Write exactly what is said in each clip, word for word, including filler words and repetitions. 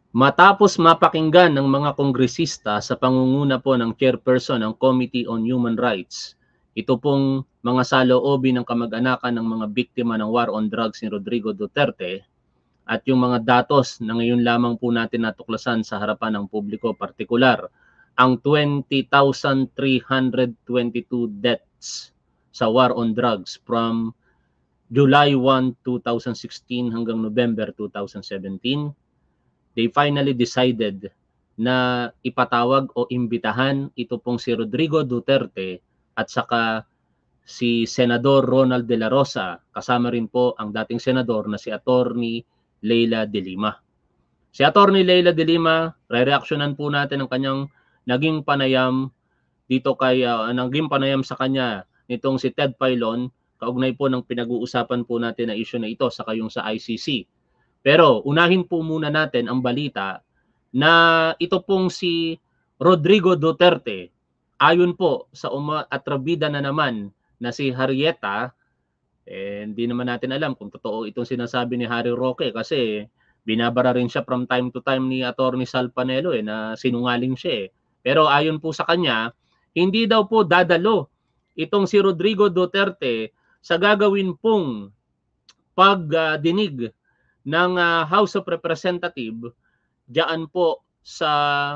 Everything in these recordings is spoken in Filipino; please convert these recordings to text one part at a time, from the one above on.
Matapos mapakinggan ng mga kongresista sa pangunguna po ng chairperson ng Committee on Human Rights, ito pong mga saloobin ng kamag-anakan ng mga biktima ng war on drugs ni Rodrigo Duterte at yung mga datos na ngayon lamang po natin natuklasan sa harapan ng publiko, partikular ang twenty thousand three hundred twenty-two deaths sa war on drugs from July first, two thousand sixteen hanggang November two thousand seventeen. They finally decided na ipatawag o imbitahan ito pong si Rodrigo Duterte at saka si Senador Ronald De La Rosa, kasama rin po ang dating senador na si Attorney Leila De Lima. Si Attorney Leila De Lima, re-reactionan po natin ang kanyang naging panayam dito kay uh, naging panayam sa kanya nitong si Ted Filon, kaugnay po ng pinag-uusapan po natin na issue na ito sa kayong sa I C C. Pero unahin po muna natin ang balita na ito pong si Rodrigo Duterte, ayon po sa umaatrabida na naman na si Harrieta, eh, hindi naman natin alam kung totoo itong sinasabi ni Harry Roque kasi binabara rin siya from time to time ni Attorney Sal Panelo eh, na sinungaling siya eh. Pero ayon po sa kanya, hindi daw po dadalo itong si Rodrigo Duterte sa gagawin pong pagdinig uh, ng uh, House of Representatives diyan po sa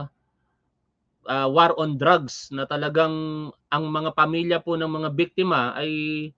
uh, war on drugs na talagang ang mga pamilya po ng mga biktima ay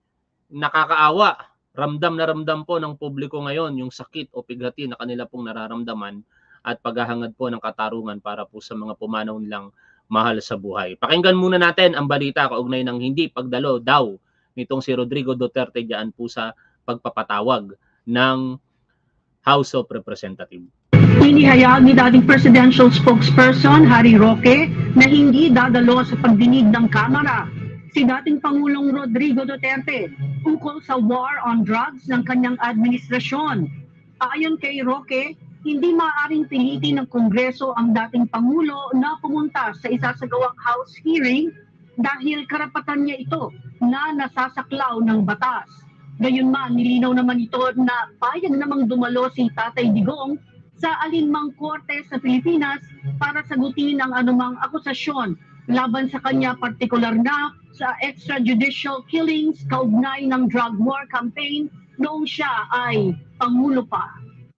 nakakaawa. Ramdam na ramdam po ng publiko ngayon yung sakit o pighati na kanila pong nararamdaman at paghahangad po ng katarungan para po sa mga pumanaw nilang mahal sa buhay. Pakinggan muna natin ang balita kaugnay ng hindi pagdalo daw nitong si Rodrigo Duterte diyan po sa pagpapatawag ng House of Representatives. Inihayag ni dating presidential spokesperson Harry Roque na hindi dadalo sa pagdinig ng Kamara si dating Pangulong Rodrigo Duterte ukol sa war on drugs ng kanyang administrasyon. Ayon kay Roque, hindi maaaring pilitin ng Kongreso ang dating Pangulo na pumunta sa isasagawang House hearing dahil karapatan niya ito na nasasaklaw ng batas. Gayunman, nilinaw naman ito na payag namang dumalo si Tatay Digong sa alinmang korte sa Pilipinas para sagutin ang anumang akusasyon laban sa kanya, partikular na sa extrajudicial killings kaugnay ng drug war campaign noong siya ay Pangulo pa.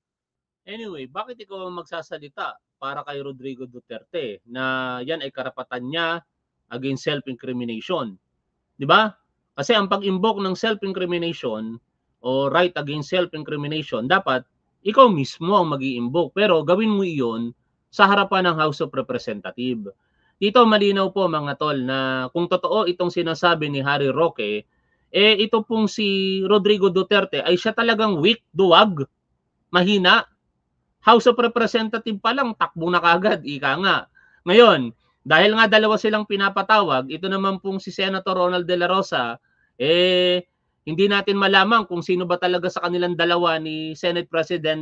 Anyway, bakit ikaw ang magsasalita para kay Rodrigo Duterte na yan ay karapatan niya against self-incrimination? Di ba? Kasi ang pag-invoke ng self-incrimination o right against self-incrimination, dapat ikaw mismo ang mag-i-invoke. Pero gawin mo iyon sa harapan ng House of Representatives. Dito malinaw po mga tol na kung totoo itong sinasabi ni Harry Roque, eh ito pong si Rodrigo Duterte ay siya talagang weak, duwag, mahina. House of Representatives pa lang, takbo na kagad, ika nga. Ngayon, dahil nga dalawa silang pinapatawag, ito naman pong si Senator Ronald De La Rosa, eh hindi natin malaman kung sino ba talaga sa kanilang dalawa ni Senate President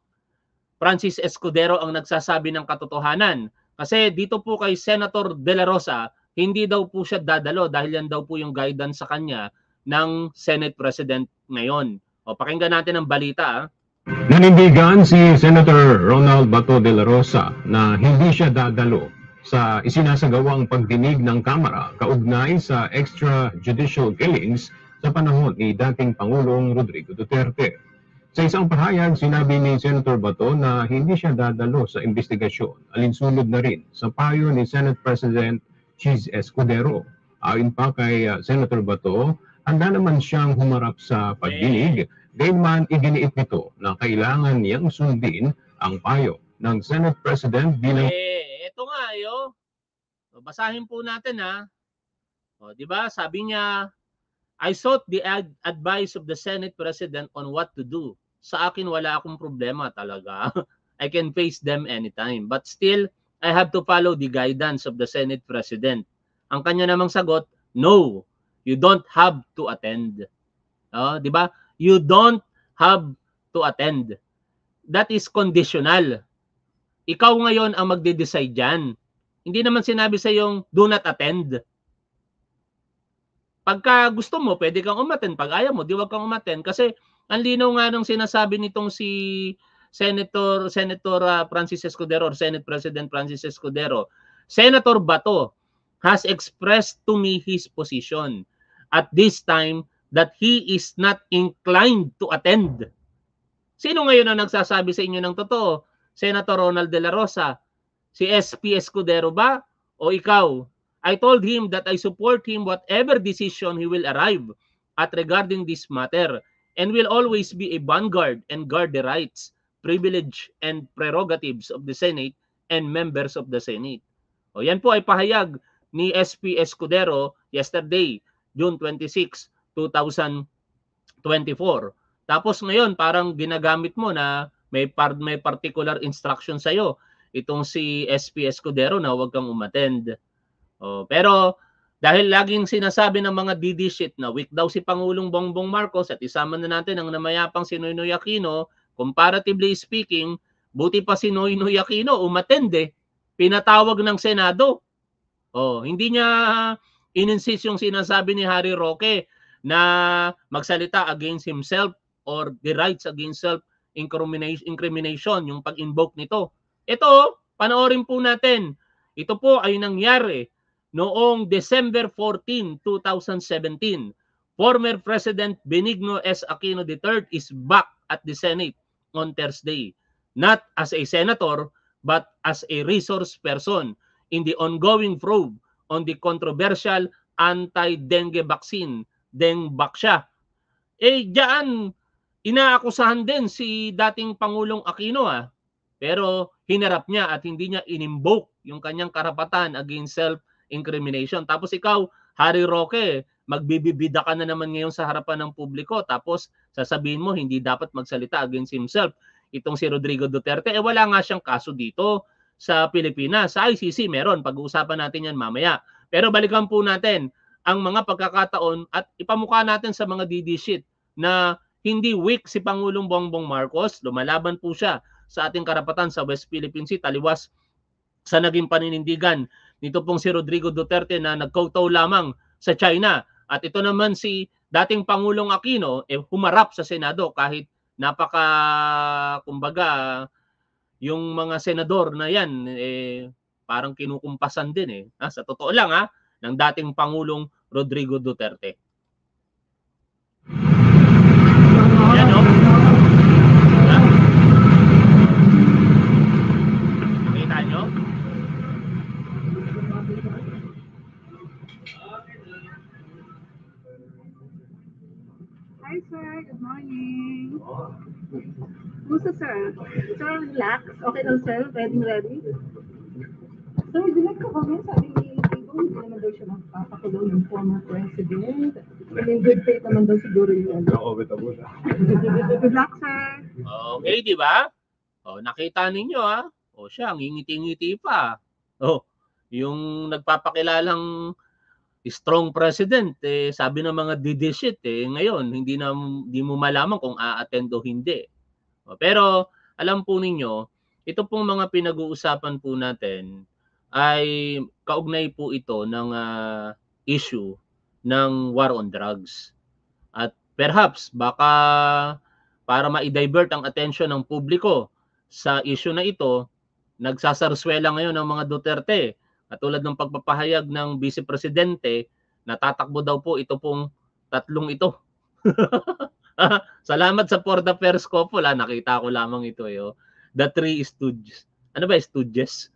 Francis Escudero ang nagsasabi ng katotohanan. Kasi dito po kay Senator De La Rosa, hindi daw po siya dadalo dahil yan daw po yung guidance sa kanya ng Senate President ngayon. O pakinggan natin ang balita. Ah. Nanindigan si Senator Ronald Bato De La Rosa na hindi siya dadalo sa isinasagawang pagdinig ng Kamara kaugnay sa extrajudicial killings sa panahon ni dating Pangulong Rodrigo Duterte. Sa isang pahayag, sinabi ni Senator Bato na hindi siya dadalo sa investigasyon, alinsunod na rin sa payo ni Senate President Chis Escudero. Ayon pa kay uh, Senator Bato, handa naman siyang humarap sa pagdinig, gayunman iginiit nito na kailangan niyang sundin ang payo ng Senate President bilang... Eh, ito nga yo. Basahin po natin ha. O, di ba? Sabi niya, I sought the ad advice of the Senate President on what to do. Sa akin, wala akong problema talaga. I can face them anytime. But still, I have to follow the guidance of the Senate President. Ang kanya namang sagot, no, you don't have to attend. Uh, di ba? You don't have to attend. That is conditional. Ikaw ngayon ang magde-decide dyan. Hindi naman sinabi sa yung do not attend. Pagka gusto mo, pwede kang umattend. Pag ayaw mo, di wag kang umattend. Kasi ang linaw nga nung sinasabi nitong si Senator Senator uh, Francis Escudero, Senate President Francis Escudero, Senator Bato has expressed to me his position at this time that he is not inclined to attend. Sino ngayon ang nagsasabi sa inyo ng totoo? Senator Ronald De La Rosa, si S P Escudero ba? O ikaw? I told him that I support him whatever decision he will arrive at regarding this matter and will always be a vanguard and guard the rights, privilege, and prerogatives of the Senate and members of the Senate. O yan po ay pahayag ni S P Escudero yesterday, June twenty-sixth, two thousand twenty-four. Tapos ngayon parang ginagamit mo na may par may particular instruction sa iyo itong si S P Escudero na huwag kang umattend. Oh, pero dahil laging sinasabi ng mga D D shit na weak daw si Pangulong Bongbong Marcos at isama na natin ang namayapang si Noynoy Aquino, comparatively speaking, buti pa si Noynoy Aquino umattend eh. Pinatawag ng Senado. Oh, hindi niya in-insist yung sinasabi ni Harry Roque na magsalita against himself or the rights against self-incrimination, yung pag-invoke nito. Ito, panoorin po natin. Ito po ay nangyari noong December fourteenth, two thousand seventeen. Former President Benigno S. Aquino the third is back at the Senate on Thursday, not as a senator, but as a resource person in the ongoing probe on the controversial anti-dengue vaccine, Dengvaxia. Eh, diyan, inaakusahan din si dating Pangulong Aquino ah. Pero hinarap niya at hindi niya inimboke yung kanyang karapatan against self-incrimination. Tapos ikaw, Harry Roque, magbibibida ka na naman ngayon sa harapan ng publiko. Tapos sasabihin mo hindi dapat magsalita against himself. Itong si Rodrigo Duterte, eh wala nga siyang kaso dito sa Pilipinas. Sa I C C meron, pag-uusapan natin yan mamaya. Pero balikan po natin ang mga pagkakataon at ipamukha natin sa mga D D shit na hindi weak si Pangulong Bongbong Marcos. Lumalaban po siya sa ating karapatan sa West Philippine Sea, taliwas sa naging paninindigan nito pong si Rodrigo Duterte na nagkautaw lamang sa China. At ito naman si dating Pangulong Aquino, eh, humarap sa Senado kahit napaka, kumbaga, yung mga senador na yan, eh, parang kinukumpasan din eh. Ha? Sa totoo lang ha, ng dating Pangulong Rodrigo Duterte. Yan o. Ha? Kita nyo? Hi sir, good morning. Kumusta sir? Sir, relax. Okay lang sir, ready ready? Sir, dinig ka kami, sabi ni Tigo, hindi naman daw siya magpapakulong yung former president. In good faith naman daw siguro yun. Good luck sir. Okay, di ba? O, nakita ninyo ha? O siya, ngingiti-ngiti pa. O, yung nagpapakilalang strong president, eh, sabi ng mga D D shit, eh, ngayon, hindi, na, hindi mo malaman kung a-attend o hindi. O, pero, alam po ninyo, ito pong mga pinag-uusapan po natin ay kaugnay po ito ng uh, issue ng war on drugs. At perhaps, baka para ma-divert ang attention ng publiko sa issue na ito, nagsasarswela ngayon ng mga Duterte. Katulad ng pagpapahayag ng Vice Presidente, natatakbo daw po ito pong tatlong ito. Salamat sa Porta Pers Couple, ha? Nakita ko lamang ito. Eh, oh. The Three Stooges. Ano ba, Stooges?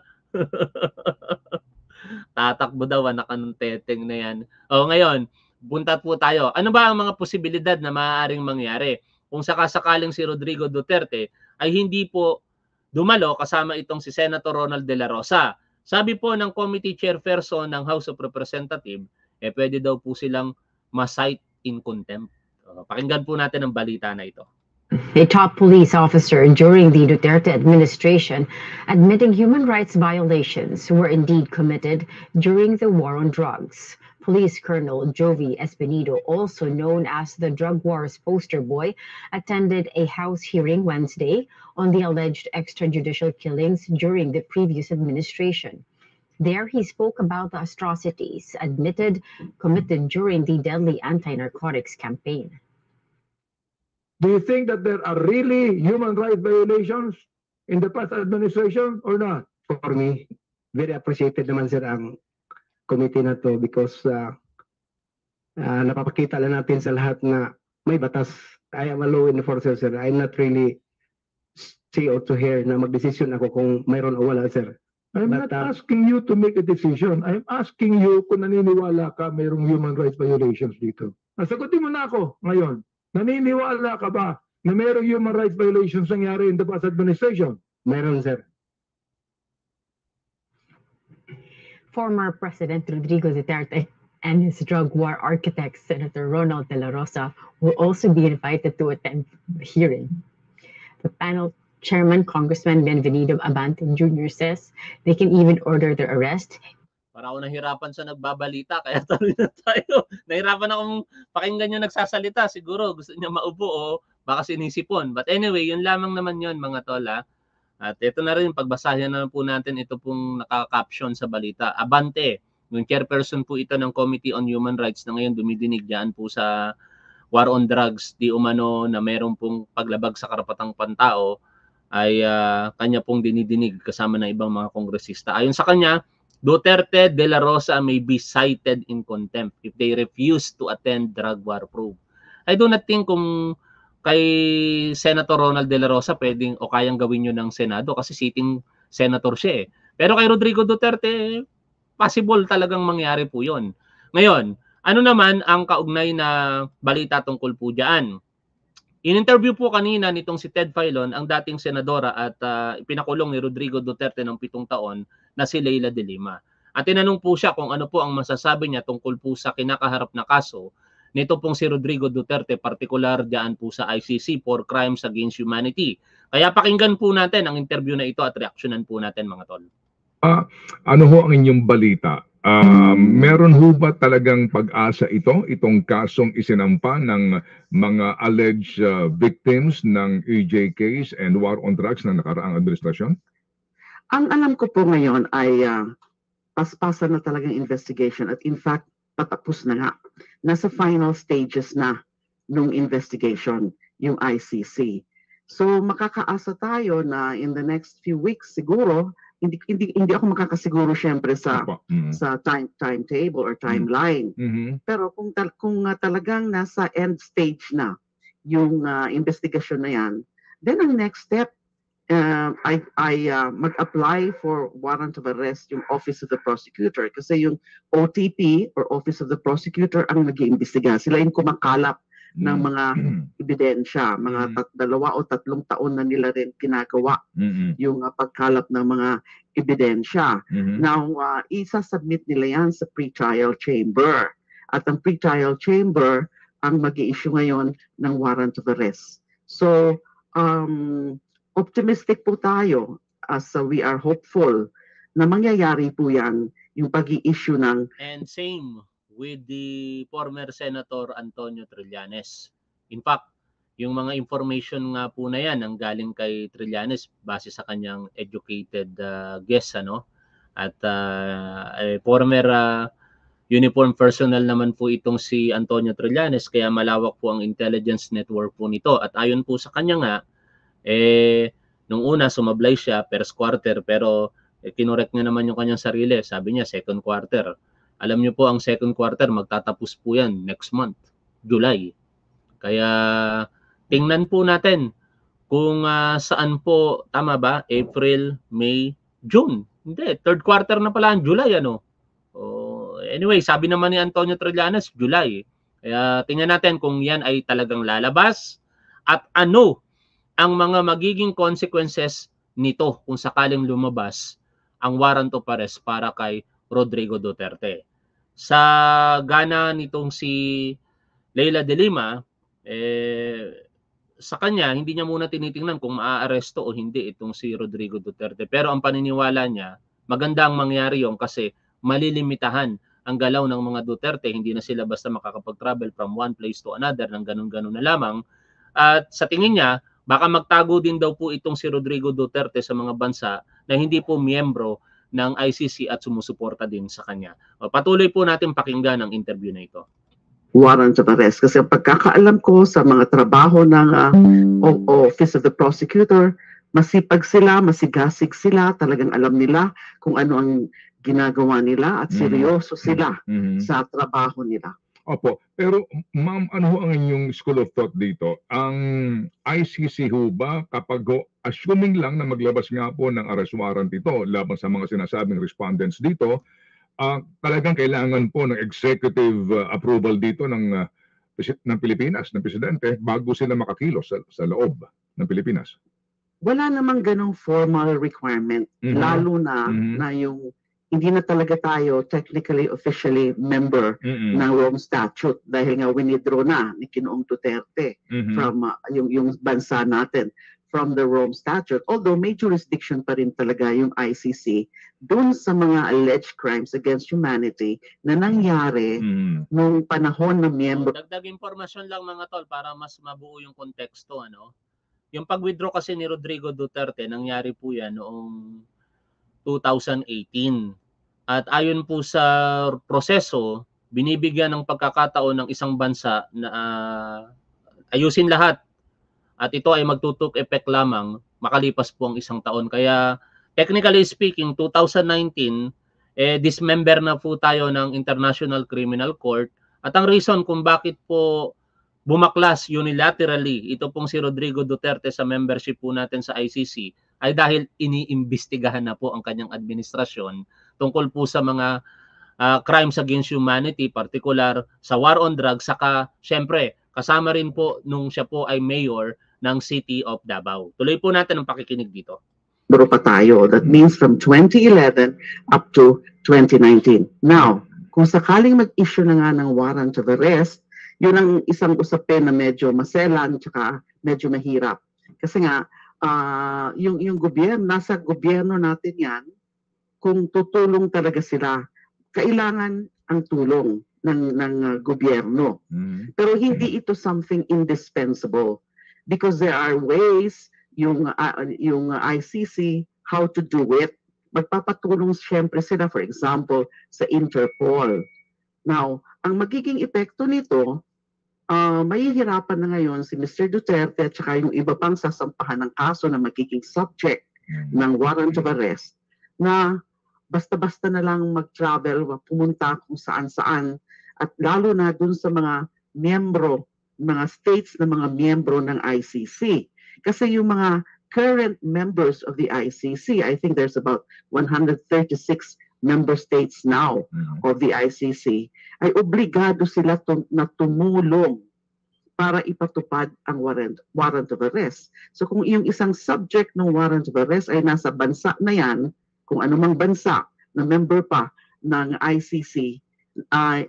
Tatakbo daw, anak ng teteng na yan. O, ngayon, punta po tayo. Ano ba ang mga posibilidad na maaaring mangyari kung sakasakaling si Rodrigo Duterte ay hindi po dumalo kasama itong si Senator Ronald De La Rosa? Sabi po ng committee chairperson ng House of Representatives, eh pwede daw po silang ma-cite in contempt. Uh, pakinggan po natin ang balita na ito. A top police officer during the Duterte administration admitting human rights violations were indeed committed during the war on drugs. Police Colonel Jovi Espinido, also known as the Drug Wars poster boy, attended a House hearing Wednesday on the alleged extrajudicial killings during the previous administration. There, he spoke about the atrocities admitted committed during the deadly anti-narcotics campaign. Do you think that there are really human rights violations in the past administration or not? For me, very appreciated naman sir ang committee na to because uh, uh, napapakita lang natin sa lahat na may batas. I am a law enforcer sir. I'm not really see or to hear na magdesisyon ako kung mayroon o wala sir. I'm But, not uh, asking you to make a decision. I'm asking you kung naniniwala ka mayroong human rights violations dito. Nasagutin mo na ako ngayon. Naniniwala ka ba na mayroong human rights violations nangyari in the past administration? Mayroon sir. Former President Rodrigo Duterte and his drug war architect, Senator Ronald De La Rosa, will also be invited to attend the hearing. The panel chairman, Congressman Benvenido Abante Junior says they can even order their arrest. Para ako nahirapan sa nagbabalita, kaya tuloy na tayo. Nahirapan akong pakinggan yung nagsasalita. Siguro gusto niya maupo o baka sinisipon. But anyway, yun lamang naman yun mga tola. At ito na rin, pagbasahin na po natin ito pong nakaka-caption sa balita. Abante, yung chairperson po ito ng Committee on Human Rights na ngayon dumidinig dyan po sa war on drugs, di umano na meron pong paglabag sa karapatang pantao, ay uh, kanya pong dinidinig kasama ng ibang mga kongresista. Ayon sa kanya, Duterte, De La Rosa may be cited in contempt if they refuse to attend drug war probe. I do not think kung kay Senator Ronald De La Rosa pwedeng o kayang gawin yun ng Senado kasi sitting senator siya eh. Pero kay Rodrigo Duterte, possible talagang mangyari po yun. Ngayon, ano naman ang kaugnay na balita tungkol po dyan? In-interview po kanina nitong si Ted Filon, ang dating senadora at uh, pinakulong ni Rodrigo Duterte ng pitong taon na si Leila de Lima. At tinanong po siya kung ano po ang masasabi niya tungkol po sa kinakaharap na kaso nito pong si Rodrigo Duterte, partikular diyan po sa I C C for Crimes Against Humanity. Kaya pakinggan po natin ang interview na ito at reaksyonan po natin mga tol. Uh, ano ho ang inyong balita? Uh, meron ho ba talagang pag-asa ito, itong kasong isinampa ng mga alleged uh, victims ng E J case and war on drugs na nakaraang administrasyon? Ang alam ko po ngayon ay uh, paspasan na talagang investigation at in fact, patapos na nga. Nasa final stages na nung investigation, yung I C C. So makakaasa tayo na in the next few weeks siguro, hindi hindi hindi ako makakasiguro syempre sa mm-hmm. sa time timetable or timeline. Mm-hmm. Pero kung tal kung uh, talagang nasa end stage na yung uh, investigation na yan, then ang next step uh, I I uh, mag-apply for warrant of arrest yung Office of the Prosecutor kasi yung O T P or Office of the Prosecutor ang nag-iimbestiga. Sila yung kumakalap mm-hmm. ng mga ebidensya, mga tat dalawa o tatlong taon na nila rin ginagawa mm-hmm. yung uh, pagkalap ng mga ebidensya. Mm-hmm. Now, uh, isa-submit nila yan sa pre-trial chamber. At ang pre-trial chamber ang mag-i-issue ngayon ng warrant of arrest. So, um, optimistic po tayo as uh, we are hopeful na mangyayari po yan yung pag-i-issue ng... And same with the former Senator Antonio Trillanes. In fact, yung mga information nga po na yan ang galing kay Trillanes base sa kanyang educated uh, guess ano. At uh, eh, former uh, uniform personnel naman po itong si Antonio Trillanes kaya malawak po ang intelligence network po nito. At ayon po sa kanya nga, eh, nung una sumablay siya first quarter pero eh, kinorek niya naman yung kanyang sarili. Sabi niya second quarter. Alam niyo po ang second quarter magtatapos po yan next month, July. Kaya tingnan po natin kung uh, saan po, tama ba, April, May, June. Hindi, third quarter na pala ang July, ano. Oh, anyway, sabi naman ni Antonio Trillanes, July. Kaya tingnan natin kung yan ay talagang lalabas at ano ang mga magiging consequences nito kung sakaling lumabas ang warrant of arrest para kay Rodrigo Duterte. Sa gana nitong si Leila de Lima, eh, sa kanya, hindi niya muna tinitingnan kung maaaresto o hindi itong si Rodrigo Duterte. Pero ang paniniwala niya, maganda ang mangyari yon kasi malilimitahan ang galaw ng mga Duterte. Hindi na sila basta makakapag-travel from one place to another ng ganun-ganun na lamang. At sa tingin niya, baka magtago din daw po itong si Rodrigo Duterte sa mga bansa na hindi po miyembro ng I C C at sumusuporta din sa kanya. O, patuloy po natin pakinggan ang interview na ito. warrant of arrest. Kasi ang pagkakaalam ko sa mga trabaho ng uh, Office of the Prosecutor, masipag sila, masigasig sila, talagang alam nila kung ano ang ginagawa nila at seryoso sila Mhm. sa trabaho nila. Opo, pero ma'am, ano ho ang inyong school of thought dito? Ang I C C ho ba, kapag ho, assuming lang na maglabas nga po ng arrest warrant ito laban sa mga sinasabing respondents dito, ah, talagang kailangan po ng executive uh, approval dito ng, uh, presi- ng Pilipinas, ng Presidente, bago sila makakilos sa, sa loob ng Pilipinas? Wala namang ganong formal requirement, Mhm. lalo na Mhm. na yung hindi na talaga tayo technically, officially member Mm-mm. ng Rome Statute dahil nga winidraw na ni Ginoong Duterte Mhm. from uh, yung, yung bansa natin from the Rome Statute. Although may jurisdiction pa rin talaga yung I C C dun sa mga alleged crimes against humanity na nangyari Mhm. nung panahon na miyembro. So, dagdag impormasyon lang mga tol para mas mabuo yung konteksto, ano. Yung pag-withdraw kasi ni Rodrigo Duterte, nangyari po yan noong two thousand eighteen. At ayon po sa proseso, binibigyan ng pagkakataon ng isang bansa na uh, ayusin lahat. At ito ay magtutok effect lamang makalipas po ang isang taon. Kaya technically speaking, two thousand nineteen, eh, dismember na po tayo ng International Criminal Court. At ang reason kung bakit po bumaklas unilaterally ito pong si Rodrigo Duterte sa membership po natin sa I C C ay dahil iniimbestigahan na po ang kanyang administrasyon tungkol po sa mga uh, crimes against humanity, particular sa war on drugs, saka syempre kasama rin po nung siya po ay mayor ng City of Davao. Tuloy po natin ang pakikinig dito. Bro pa tayo. That means from twenty eleven up to twenty nineteen. Now, kung sakaling mag-issue na nga ng warrant of arrest, yun ang isang usapin na medyo maselan tsaka medyo mahirap. Kasi nga, uh, yung, yung gobyerno, nasa gobyerno natin yan, kung tutulong talaga sila, kailangan ang tulong ng, ng uh, gobyerno. Mhm. Pero hindi ito something indispensable because there are ways yung uh, yung I C C how to do it. Magpapatulong siyempre sila, for example, sa Interpol. Now, ang magiging epekto nito, uh, mahihirapan na ngayon si Mister Duterte at saka yung iba pang sasampahan ng kaso na magiging subject ng warrant of arrest na basta-basta na lang mag-travel, pumunta kung saan-saan at lalo na dun sa mga miyembro, mga states na mga miyembro ng I C C. Kasi yung mga current members of the I C C, I think there's about one hundred thirty-six member states now Mhm. of the I C C, ay obligado sila tum- na tumulong para ipatupad ang warrant, warrant of arrest. So kung yung isang subject ng warrant of arrest ay nasa bansa na yan, kung anumang bansa na member pa ng I C C, ay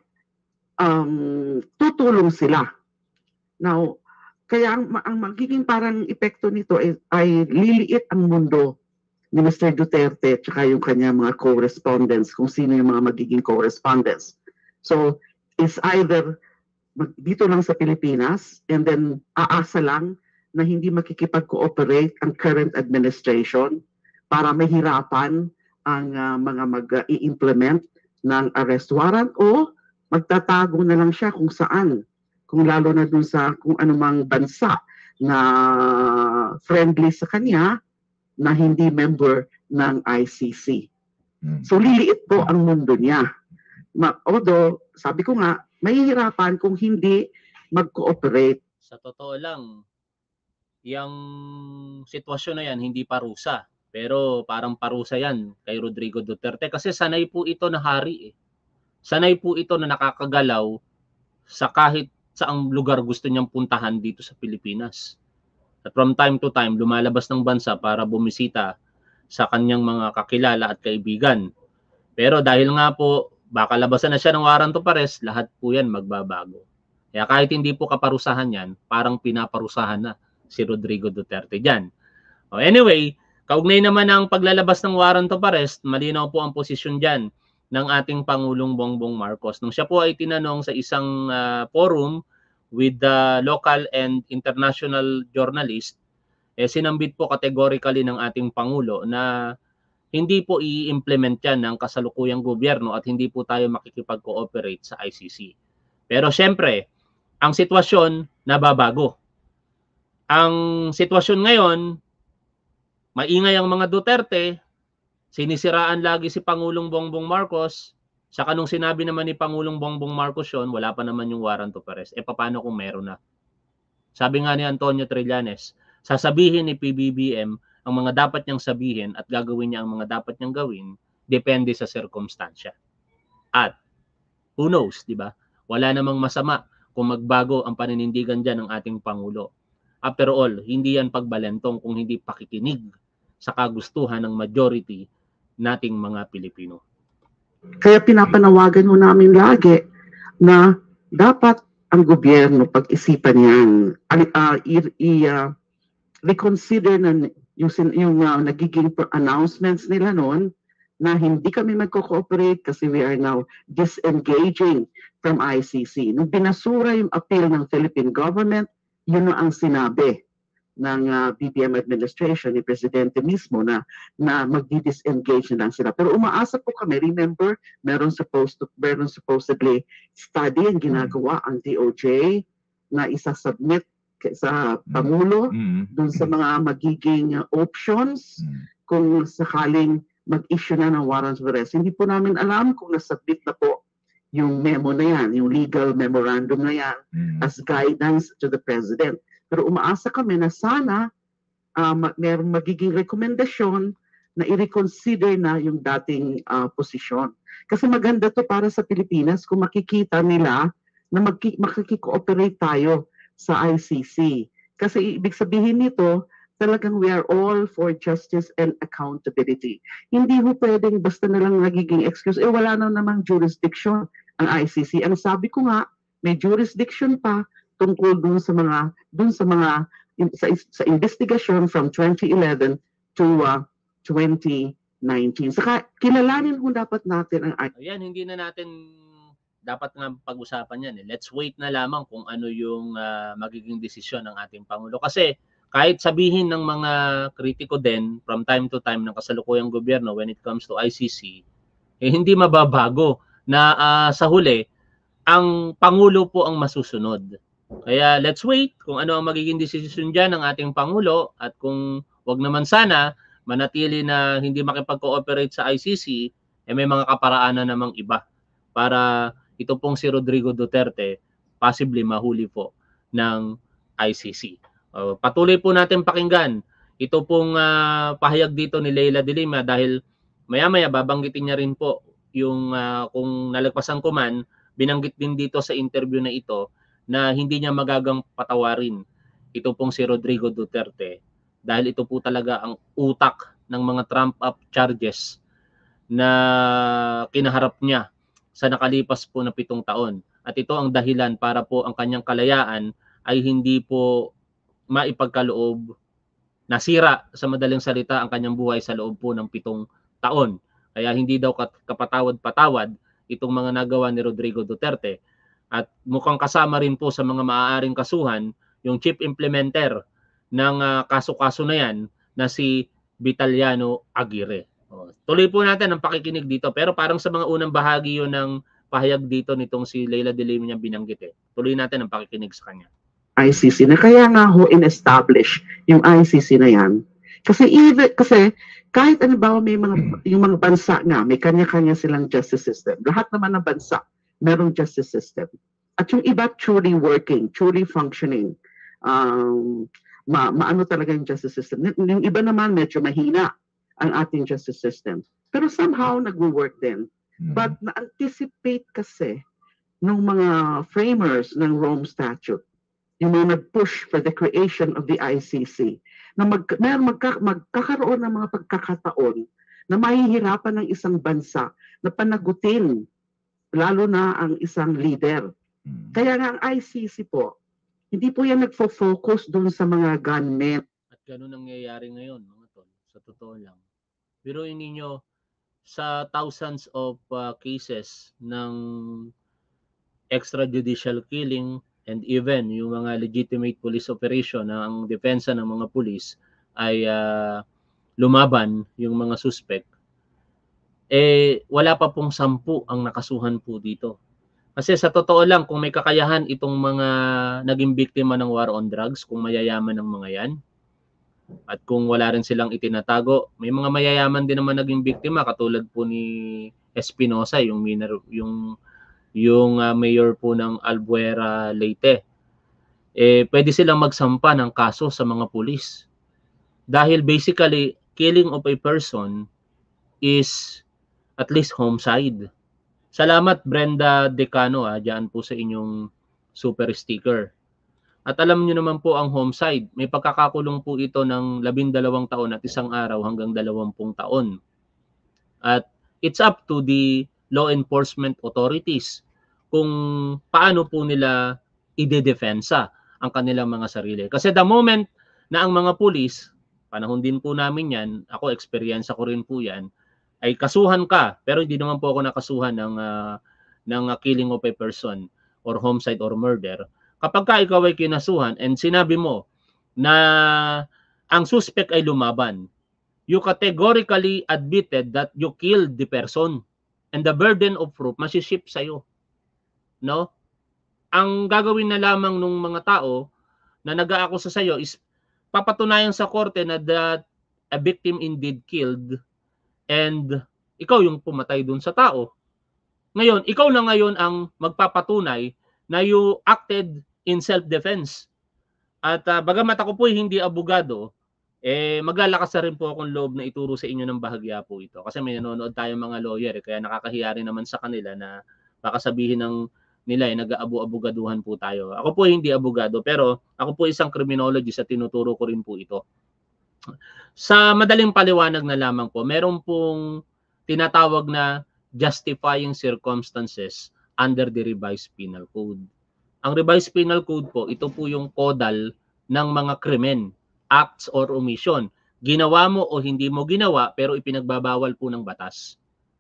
um, tutulong sila. Now, kaya ang, ang magiging parang epekto nito ay, ay liliit ang mundo ni Mister Duterte at saka yung kanya mga correspondents, kung sino yung mga magiging correspondents. So, it's either mag- dito lang sa Pilipinas and then aasa lang na hindi makikipag-cooperate ang current administration para mahirapan ang uh, mga mag-i-implement ng arrest warrant o magtatago na lang siya kung saan, kung lalo na dun sa kung anumang bansa na friendly sa kanya na hindi member ng I C C. Mhm. So liliit po ang mundo niya. Ma- although, sabi ko nga, mahihirapan kung hindi mag-cooperate. Sa totoo lang, yung sitwasyon na yan hindi parusa. Pero parang parusa yan kay Rodrigo Duterte kasi sanay po ito na hari eh. Sanay po ito na nakakagalaw sa kahit saang lugar gusto niyang puntahan dito sa Pilipinas. At from time to time, lumalabas ng bansa para bumisita sa kanyang mga kakilala at kaibigan. Pero dahil nga po, baka labasan na siya ng warrant of arrest, lahat po yan magbabago. Kaya kahit hindi po kaparusahan yan, parang pinaparusahan na si Rodrigo Duterte dyan. O anyway, kaugnay naman ng paglalabas ng warrant of arrest, malinaw po ang posisyon dyan ng ating Pangulong Bongbong Marcos. Nung siya po ay tinanong sa isang uh, forum with the local and international journalists, eh, sinambit po categorically ng ating Pangulo na hindi po i-implement yan ng kasalukuyang gobyerno at hindi po tayo makikipag-cooperate sa I C C. Pero syempre, ang sitwasyon nababago. Ang sitwasyon ngayon, maingay ang mga Duterte, sinisiraan lagi si Pangulong Bongbong Marcos, saka nung sinabi naman ni Pangulong Bongbong Marcos yun, wala pa naman yung warrant of arrest. E paano kung meron na? Sabi nga ni Antonio Trillanes, sasabihin ni P B B M ang mga dapat niyang sabihin at gagawin niya ang mga dapat niyang gawin, depende sa sirkumstansya. At who knows, di ba? Wala namang masama kung magbago ang paninindigan dyan ng ating Pangulo. After all, hindi yan pagbalentong kung hindi pakikinig sa kagustuhan ng majority nating mga Pilipino. Kaya pinapanawagan ho namin lagi na dapat ang gobyerno pag-isipan yan, uh, i- i- uh, reconsider na yung, yung uh, nagiging announcements nila noon na hindi kami magko-cooperate kasi we are now disengaging from I C C. Nung binasura yung appeal ng Philippine government, yun ang sinabi ng uh, B B M administration, ni Presidente mismo, na, na magdi-disengage na lang sila. Pero umaasa po kami, remember, meron, supposed to, meron supposedly study ang ginagawa ang D O J na isasubmit sa Pangulo Mm. dun sa mga magiging uh, options Mm. kung sakaling mag-issue na ng warrant of arrest. Hindi po namin alam kung nasubmit na po yung memo na yan, yung legal memorandum na yan Mm. as guidance to the President. Pero umaasa kami na sana uh, mag mayroong magiging rekomendasyon na i-reconsider na yung dating uh, posisyon. Kasi maganda to para sa Pilipinas kung makikita nila na makikikooperate tayo sa I C C. Kasi ibig sabihin nito, talagang we are all for justice and accountability. Hindi ho pwedeng basta na lang nagiging excuse, eh wala na namang jurisdiction ang I C C. Ang sabi ko nga, may jurisdiction pa tungkol dun sa mga dun sa mga sa, sa investigasyon from twenty eleven to uh, twenty nineteen. Saka kilalanin ho dapat natin ang Ayan, hindi na natin dapat nga pag-usapan yan. Eh. Let's wait na lamang kung ano yung uh, magiging desisyon ng ating Pangulo. Kasi kahit sabihin ng mga kritiko din from time to time ng kasalukuyang gobyerno when it comes to I C C, eh, hindi mababago na uh, sa huli, ang Pangulo po ang masusunod. Kaya let's wait kung ano ang magiging desisyon dyan ng ating Pangulo at kung wag naman sana manatili na hindi makipag-cooperate sa I C C, eh may mga kaparaanan namang iba para ito pong si Rodrigo Duterte possibly mahuli po ng I C C. Uh, patuloy po natin pakinggan ito pong uh, pahayag dito ni Leila de Lima dahil maya-maya babanggitin niya rin po yung uh, kung nalagpasan ko man, binanggit din dito sa interview na ito na hindi niya magagang patawarin ito pong si Rodrigo Duterte dahil ito po talaga ang utak ng mga trump-up charges na kinaharap niya sa nakalipas po na pitong taon. At ito ang dahilan para po ang kanyang kalayaan ay hindi po maipagkaloob, nasira sa madaling salita ang kanyang buhay sa loob po ng pitong taon. Kaya hindi daw kapatawad-patawad itong mga nagawa ni Rodrigo Duterte. At mukhang kasama rin po sa mga maaaring kasuhan yung chief implementer ng uh, kaso-kaso na yan na si Vitaliano Aguirre. O, tuloy po natin ang pakikinig dito pero parang sa mga unang bahagi yun ng pahayag dito nitong si Leila de Lima niyang binanggit eh. Tuloy natin ang pakikinig sa kanya. I C C na kaya nga ho in-establish yung I C C na yan. Kasi even kasi kahit ano ba may mga yung mga bansa nga may kanya-kanya silang justice system. Lahat naman ng bansa merong justice system. At yung iba truly working, truly functioning. Um, ma maano talaga yung justice system. Yung iba naman medyo mahina ang ating justice system. Pero somehow nagwo-work din. But na-anticipate kasi ng mga framers ng Rome Statute, yung mga nag-push for the creation of the I C C, na mag, magka, magkakaroon ng mga pagkakataon na mahihirapan ng isang bansa na panagutin, lalo na ang isang leader. Kaya nga ang I C C po, hindi po yan nagfo-focus doon sa mga gunmen. At ganun ang nangyayari ngayon, mga tol, sa totoo lang. Biruin ninyo, sa thousands of uh, cases ng extrajudicial killing and even yung mga legitimate police operation na ang depensa ng mga pulis ay uh, lumaban yung mga suspect, eh wala pa pong sampu ang nakasuhan po dito. Kasi sa totoo lang, kung may kakayahan itong mga naging biktima ng war on drugs, kung mayayaman ng mga yan, at kung wala rin silang itinatago, may mga mayayaman din naman naging biktima katulad po ni Espinosa, yung miner, yung yung uh, mayor po ng Albuera, Leyte. Eh pwede silang magsampa ng kaso sa mga pulis. Dahil basically, killing of a person is at least homicide. Salamat Brenda Decano, ah, diyan po sa inyong super sticker. At alam niyo naman po ang homicide, may pagkakakulong po ito ng labindalawang taon at isang araw hanggang dalawampung taon. At it's up to the law enforcement authorities kung paano po nila idedefensa ang kanilang mga sarili. Kasi the moment na ang mga pulis, panahon din po namin yan, ako experience ko rin po yan, ay kasuhan ka, pero hindi naman po ako nakasuhan ng, uh, ng uh, killing of a person or homicide or murder. Kapag ka ikaw ay kinasuhan and sinabi mo na ang suspect ay lumaban, you categorically admitted that you killed the person and the burden of proof masiship sa'yo. No? Ang gagawin na lamang ng mga tao na nag-aakusa sa'yo is papatunayan sa korte na that a victim indeed killed and ikaw yung pumatay dun sa tao. Ngayon, ikaw na ngayon ang magpapatunay na you acted in self-defense. At uh, bagamat ako po hindi abogado, eh maglalakas na rin po akong loob na ituro sa inyo ng bahagya po ito. Kasi may nanonood tayong mga lawyer, eh, kaya nakakahiya rin naman sa kanila na baka sabihin ng nila eh, nag-aabu-abugaduhan po tayo. Ako po hindi abogado, pero ako po isang criminologist at tinuturo ko rin po ito. Sa madaling paliwanag na lamang po, meron pong tinatawag na justifying circumstances under the revised penal code. Ang revised penal code po, ito po yung kodal ng mga krimen, acts or omission. Ginawa mo o hindi mo ginawa pero ipinagbabawal po ng batas.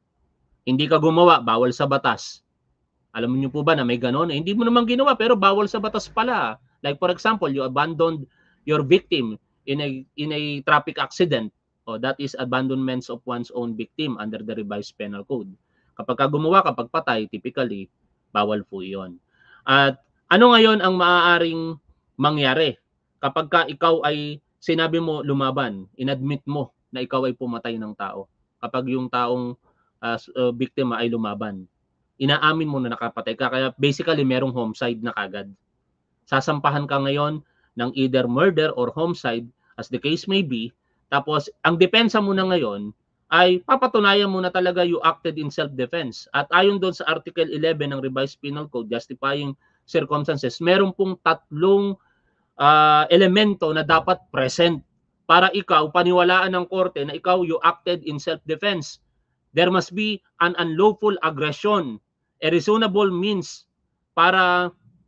Hindi ka gumawa, bawal sa batas. Alam niyo po ba na may ganon? Eh, hindi mo naman ginawa pero bawal sa batas pala. Like for example, you abandoned your victim in a in a traffic accident. Oh, that is abandonment of one's own victim under the revised penal code. Kapag ka gumawa, kapag patay, typically bawal po 'yon. At ano ngayon ang maaaring mangyari kapag ka ikaw ay sinabi mo lumaban, inadmit mo na ikaw ay pumatay ng tao. Kapag yung taong uh, uh, biktima ay lumaban, inaamin mo na nakapatay ka. Kaya basically merong homicide na kagad. Sasampahan ka ngayon ng either murder or homicide as the case may be. Tapos ang depensa mo na ngayon ay papatunayan mo na talaga you acted in self-defense. At ayon doon sa Article eleven ng Revised Penal Code, justifying circumstances, meron pong tatlong uh, elemento na dapat present para ikaw paniwalaan ng korte na ikaw you acted in self-defense. There must be an unlawful aggression, a reasonable means para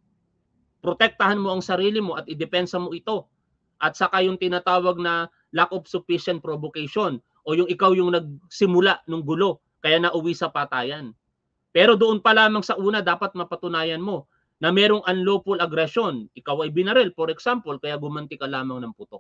protektahan mo ang sarili mo at idepensa mo ito. At saka yung tinatawag na lack of sufficient provocation o yung ikaw yung nagsimula ng gulo kaya nauwi sa patayan. Pero doon pa lamang sa una dapat mapatunayan mo na merong unlawful aggression. Ikaw ay binaril, for example, kaya gumanti ka lamang ng putok.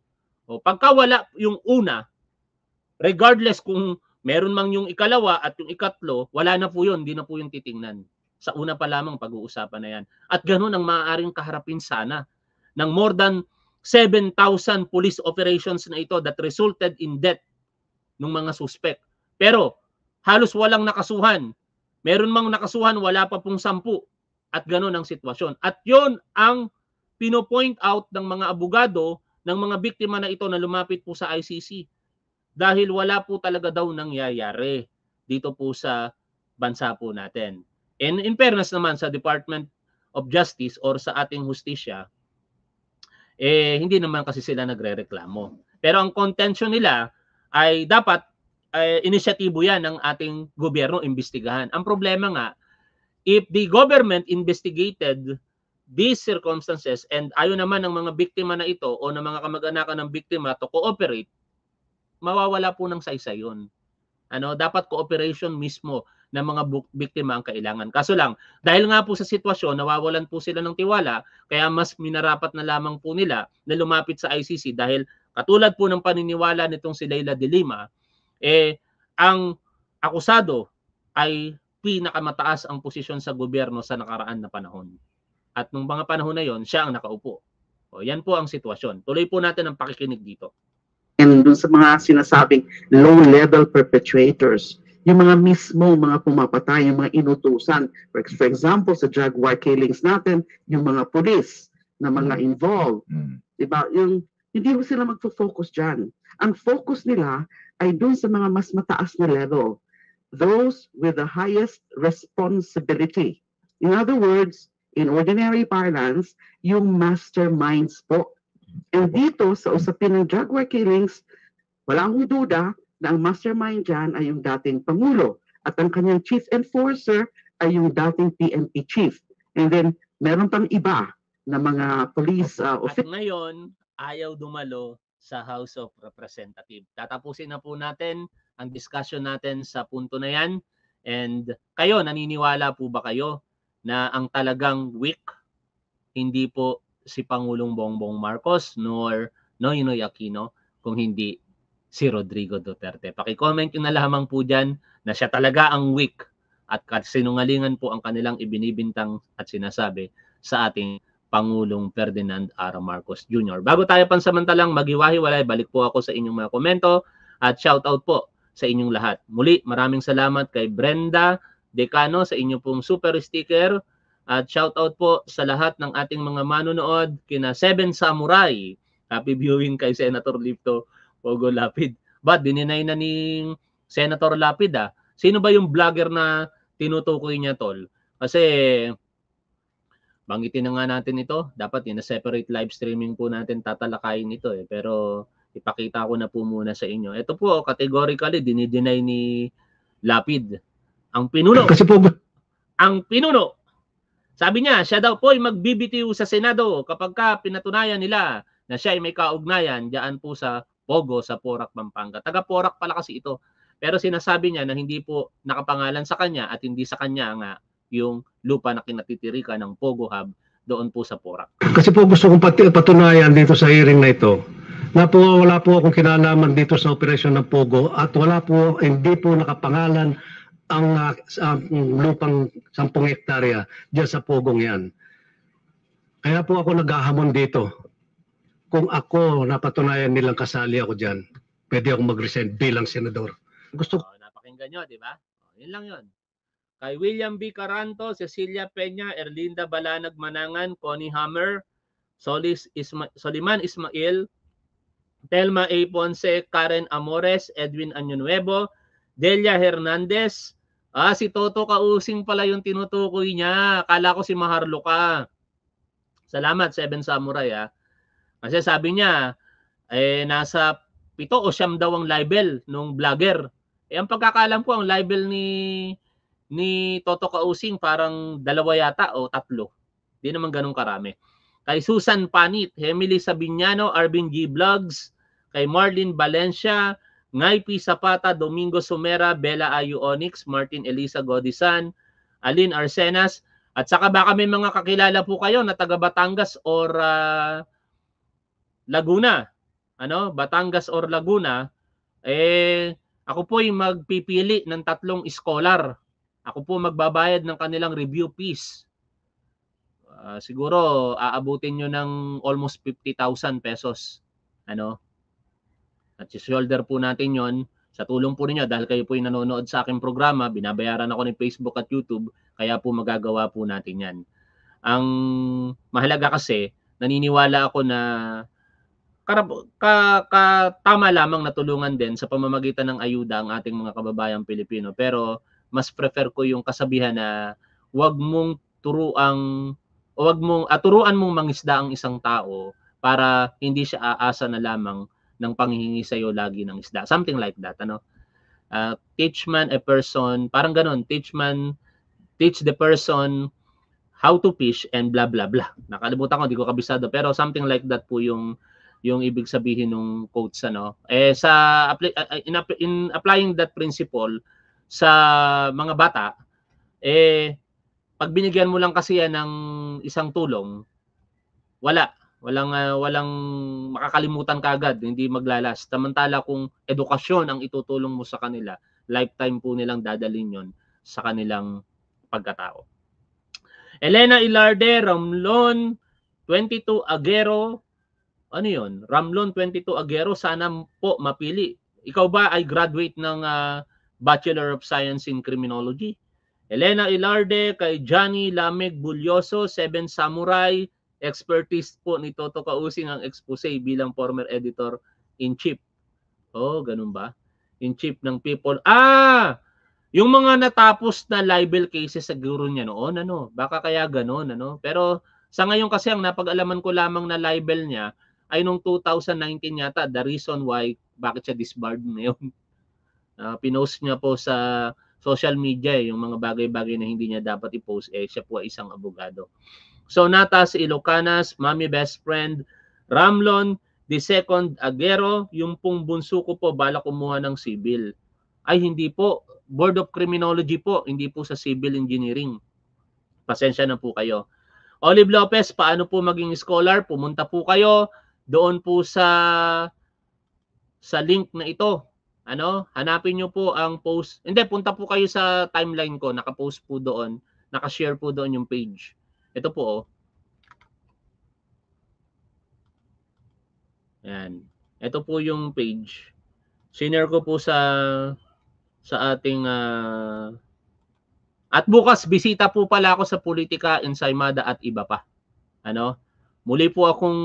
O pagka wala yung una, regardless kung meron mang yung ikalawa at yung ikatlo, wala na po yun, hindi na po yung titingnan. Sa una pa lamang pag-uusapan na yan. At ganun ang maaaring kaharapin sana ng more than seven thousand police operations na ito that resulted in death ng mga suspect. Pero halos walang nakasuhan. Meron mang nakasuhan, wala pa pong sampu. At ganun ang sitwasyon. At yon ang pino-point out ng mga abogado ng mga biktima na ito na lumapit po sa I C C. Dahil wala po talaga daw nangyayari dito po sa bansa po natin. And in fairness naman sa Department of Justice or sa ating hustisya, eh hindi naman kasi sila nagrereklamo. Pero ang contention nila ay dapat eh, inisyatibo yan ng ating gobyerno imbestigahan. Ang problema nga, if the government investigated these circumstances and ayon naman ng mga biktima na ito o ng mga kamag-anakan ng biktima to cooperate, mawawala po ng saysay yun. Ano, dapat cooperation mismo ng mga biktima ang kailangan. Kaso lang, dahil nga po sa sitwasyon, nawawalan po sila ng tiwala, kaya mas minarapat na lamang po nila na lumapit sa I C C dahil katulad po ng paniniwala nitong si Leila de Lima, eh, ang akusado ay pinakamataas ang posisyon sa gobyerno sa nakaraan na panahon. At nung mga panahon na yon, siya ang nakaupo. O, yan po ang sitwasyon. Tuloy po natin ang pakikinig dito. And dun sa mga sinasabing low-level perpetrators, yung mga mismo mga pumapatay, yung mga inutusan. For, for example, sa Jaguar killings natin, yung mga police na mga involved. Mm. Diba? Yung, hindi ko sila magfo-focus dyan. Ang focus nila ay dun sa mga mas mataas na level. Those with the highest responsibility. In other words, in ordinary parlance, yung masterminds po. And dito, sa usapin ng Jaguar killings, wala akong duda na ang mastermind dyan ay yung dating Pangulo. At ang kanyang chief enforcer ay yung dating P N P chief. And then, meron pang iba na mga police uh, At officials. ngayon, ayaw dumalo sa House of Representatives. Tatapusin na po natin ang discussion natin sa punto na yan. And kayo, naniniwala po ba kayo na ang talagang weak, hindi po si Pangulong Bongbong Marcos nor Noynoy Aquino, kung hindi si Rodrigo Duterte? Paki-comment nyo na lamang po dyan na siya talaga ang weak at kasinungalingan po ang kanilang ibinibintang at sinasabi sa ating Pangulong Ferdinand R. Marcos Junior Bago tayo pansamantalang maghiwa-hiwalay, balik po ako sa inyong mga komento at shoutout po sa inyong lahat. Muli, maraming salamat kay Brenda Decano sa inyong pong super sticker. At shoutout po sa lahat ng ating mga manonood, kina Seven Samurai. Happy viewing kay Senator Lipto Pogo Lapid. But dininay na ni Senator Lapid ah. Sino ba yung vlogger na tinutukoy niya, tol? Kasi banggitin na nga natin ito. Dapat ina-separate live streaming po natin tatalakayin ito eh. Pero ipakita ko na po muna sa inyo. Ito po, categorically, dinideny ni Lapid. Ang pinuno. Kasi po, Ang pinuno. Sabi niya, siya daw po ay magbibitiw sa Senado kapag ka pinatunayan nila na siya ay may kaugnayan diyan po sa Pogo sa Porac, Pampanga. Taga Porac pala kasi ito. Pero sinasabi niya na hindi po nakapangalan sa kanya at hindi sa kanya nga yung lupa na kinatitirikan ng Pogo Hub doon po sa Porac. Kasi po gusto kong pati, patunayan dito sa hearing na ito na po wala po akong kinalaman dito sa operasyon ng Pogo at wala po, hindi po nakapangalan ang uh, uh, lupang sampung hektarya dyan sa Pogong yan. Kaya po ako naghahamon dito. Kung ako napatunayan nilang kasali ako dyan, pwede akong mag-resign bilang senador. Gusto Oh, napakinggan nyo, di ba? Oh, yun lang yun. Kay William B. Caranto, Cecilia Peña, Erlinda Balanag Manangan, Connie Hammer, Solis Isma Soliman Ismail, Telma A. Ponce, Karen Amores, Edwin Añonuevo, Delia Hernandez. Ah, si Toto Kausing pala yung tinutukoy niya. Akala ko si Maharluka. Salamat, Seven Samurai ah. Kasi sabi niya, eh, nasa pito o siyam daw ang libel nung vlogger. Eh, ang pagkakalam ko, ang libel ni ni Toto Kausing parang dalawa yata o tatlo. Di naman ganun karami. Kay Susan Panit, Emily Sabiniano, Arvin G. Vlogs, kay Marlene Valencia, Ngay P. Zapata, Domingo Sumera, Bella Ayu Onyx, Martin Elisa Godisan, Alin Arsenas, at saka baka may mga kakilala po kayo na taga Batangas or uh, Laguna. Ano? Batangas or Laguna. Eh, ako po yung magpipili ng tatlong scholar. Ako po magbabayad ng kanilang review fees. Uh, siguro aabutin nyo ng almost fifty thousand pesos. Ano? At shoulder po natin yon sa tulong po ninyo dahil kayo po yung nanonood sa aking programa, binabayaran ako ng Facebook at YouTube, kaya po magagawa po natin yan. Ang mahalaga kasi, naniniwala ako na karab- ka, ka, tama lamang natulungan din sa pamamagitan ng ayuda ang ating mga kababayang Pilipino. Pero mas prefer ko yung kasabihan na wag mong turuang, wag mong, at turuan mong mangisda ang isang tao para hindi siya aasa na lamang ng panghihingi sa iyo lagi ng isda. Something like that, ano? Uh, teach man a person, parang ganun, teach man, teach the person how to fish and blah blah blah. Nakalimutan ko, hindi ko kabisado, pero something like that po yung yung ibig sabihin ng quotes, ano? Eh sa in, in applying that principle sa mga bata, eh pag binigyan mo lang kasi yan ng isang tulong, wala Walang uh, walang makakalimutan kaagad, hindi maglalas. Samantala kung edukasyon ang itutulong mo sa kanila, lifetime po nilang dadalhin yon sa kanilang pagkatao. Elena Ilarde, Ramlon twenty-two Agero, ano yun? Ramlon twenty-two Agero, sana po mapili. Ikaw ba ay graduate ng uh, Bachelor of Science in Criminology? Elena Ilarde, kay Johnny Lameg Bulyoso, Seven Samurai, expertise po ni Toto Kausing ang expose bilang former editor-in-chief. Oh, ganun ba? In-chief ng People. Ah! Yung mga natapos na libel cases siguro niya noon, ano? Baka kaya ganun, ano? Pero sa ngayon kasi ang napag-alaman ko lamang na libel niya ay nung two thousand nineteen yata, the reason why bakit siya disbarred ngayon. Uh, pinost niya po sa social media eh, yung mga bagay-bagay na hindi niya dapat i-post, eh siya po ay isang abogado. So Natas Ilocanas, Mami Best Friend, Ramlon, the second Agero, yung pong bunso ko po bala kumuha ng civil. Ay hindi po, Board of Criminology po, hindi po sa civil engineering. Pasensya na po kayo. Olive Lopez, paano po maging scholar? Pumunta po kayo doon po sa sa link na ito. Ano? Hanapin niyo po ang post. Hindi, punta po kayo sa timeline ko, naka-post po doon, naka-share po doon yung page. Ito po oh. Yan. Ito po yung page. Sinare ko po sa sa ating uh... at bukas bisita po pala ako sa Politika, Ensaymada at iba pa. Ano? Muli po akong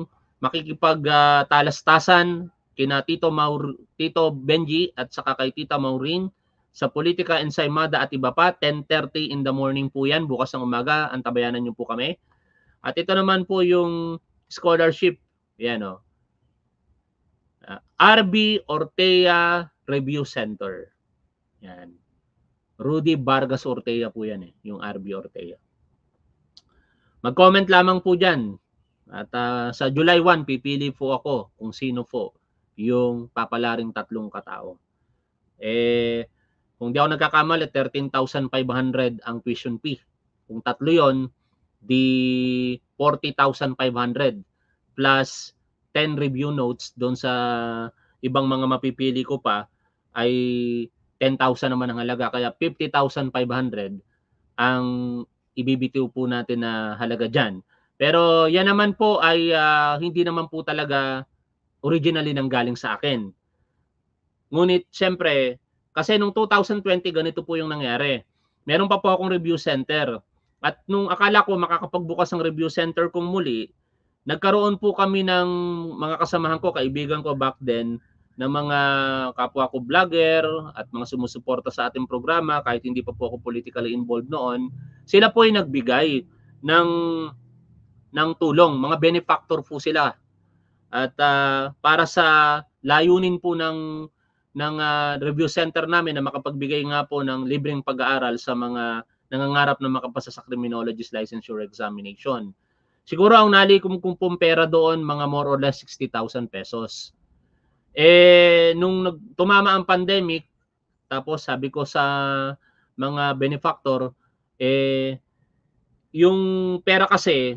makikipag-talastasan uh, kina Tito Maur Tito Benji at saka kay Tita Maureen sa Politika, Ensaymada at iba pa. ten thirty in the morning po yan, bukas ng umaga. Antabayanan niyo po kami. At ito naman po yung scholarship. Yan o. Uh, R B Ortega Review Center. Yan. Rudy Vargas Ortega po yan eh, yung R B Ortega. Mag-comment lamang po dyan. At uh, sa July first, pipili po ako kung sino po yung papalaring tatlong katao. Eh, kung di ako nagkakamali, thirteen thousand five hundred ang tuition fee. Kung tatlo yon, di forty thousand five hundred plus ten review notes doon sa ibang mga mapipili ko pa ay ten thousand naman ang halaga. Kaya fifty thousand five hundred ang ibibitiw po natin na halaga dyan. Pero yan naman po ay uh, hindi naman po talaga originally nang galing sa akin. Ngunit siyempre, kasi nung two thousand twenty ganito po yung nangyari. Meron pa po akong review center. At nung akala ko makakapagbukas ng review center kong muli, nagkaroon po kami ng mga kasamahan ko, kaibigan ko back then, ng mga kapwa ko vlogger at mga sumusuporta sa ating programa kahit hindi pa po ako politically involved noon. Sila po ay nagbigay ng ng tulong, mga benefactor po sila. At uh, para sa layunin po ng ng uh, review center namin na makapagbigay nga po ng libreng pag-aaral sa mga nangangarap na makapasa sa criminologist licensure examination. Siguro ang nalikom kong pong pera doon mga more or less sixty thousand pesos. Eh nung tumama ang pandemic, tapos sabi ko sa mga benefactor, eh yung pera kasi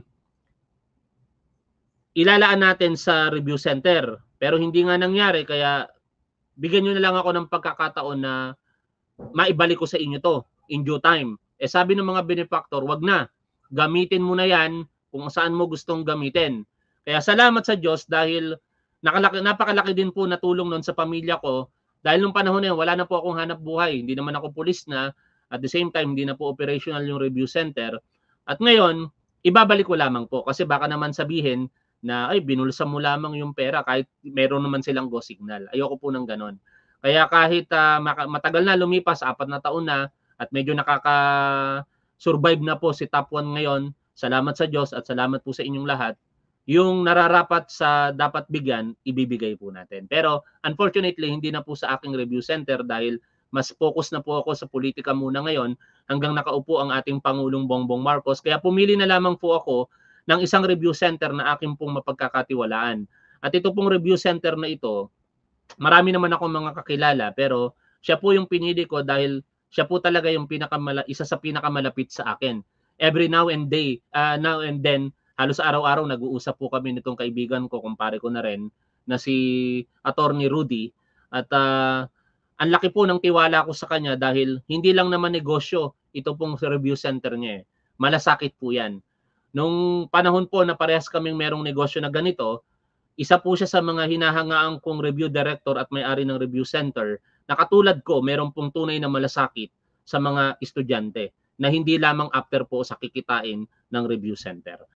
ilalaan natin sa review center. Pero hindi nga nangyari, kaya bigyan nyo na lang ako ng pagkakataon na maibalik ko sa inyo to in due time. Eh sabi ng mga benefactor, wag na. Gamitin mo na yan kung saan mo gustong gamitin. Kaya salamat sa Diyos dahil nakalaki, napakalaki din po na tulong nun sa pamilya ko. Dahil nung panahon na yun, wala na po akong hanap buhay. Hindi naman ako pulis na. At the same time, hindi na po operational yung review center. At ngayon, ibabalik ko lamang po. Kasi baka naman sabihin na ay binulsa mo lamang yung pera kahit meron naman silang go signal. Ayoko po ng ganon. Kaya kahit uh, matagal na lumipas, apat na taon na, at medyo nakaka-survive na po si Top one ngayon, salamat sa Diyos at salamat po sa inyong lahat, yung nararapat sa dapat bigyan, ibibigay po natin. Pero unfortunately, hindi na po sa aking review center dahil mas focus na po ako sa politika muna ngayon hanggang nakaupo ang ating Pangulong Bongbong Marcos. Kaya pumili na lamang po ako ng isang review center na aking pong mapagkakatiwalaan. At ito pong review center na ito, marami naman akong mga kakilala, pero siya po yung pinili ko dahil siya po talaga yung pinakamala, isa sa pinakamalapit sa akin. Every now and day, uh, now and then, halos araw-araw nag-uusap po kami nitong kaibigan ko, kumpare ko na rin, na si Attorney Rudy. At uh, ang laki po ng tiwala ko sa kanya dahil hindi lang naman negosyo ito pong review center niya eh. Malasakit po yan. Nung panahon po na parehas kaming merong negosyo na ganito, isa po siya sa mga hinahangaan kong review director at may-ari ng review center na katulad ko, meron pong tunay na malasakit sa mga estudyante na hindi lamang after po sa kikitain ng review center.